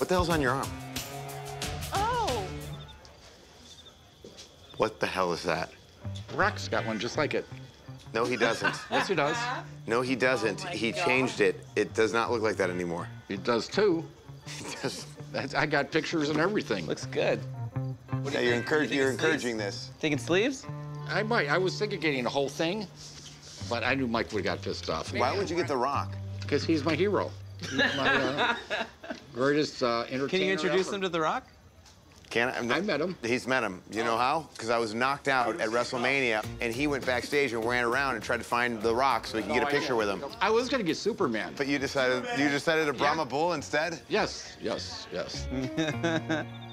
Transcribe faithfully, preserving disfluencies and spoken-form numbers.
What the hell's on your arm? Oh. What the hell is that? Rock's got one just like it. No, he doesn't. Yes, he does. No, he doesn't. Oh my he God. changed it. It does not look like that anymore. It does too. It does. That's, I got pictures and everything. Looks good. Yeah, you're, encourage, you're encouraging this. Thinking sleeves? I might. I was thinking of getting the whole thing, but I knew Mike would have got pissed off. Why would you get The Rock? Because he's my hero. He's my uh, greatest uh, entertainer. Can you introduce ever. him to The Rock? Can I? I met him. He's met him. You know how? Because I was knocked out at WrestleMania, and he went backstage and ran around and tried to find The Rock so he could get a picture with him. I was going to get Superman. But you decided you decided a Brahma Yeah. Bull instead? Yes, yes, yes.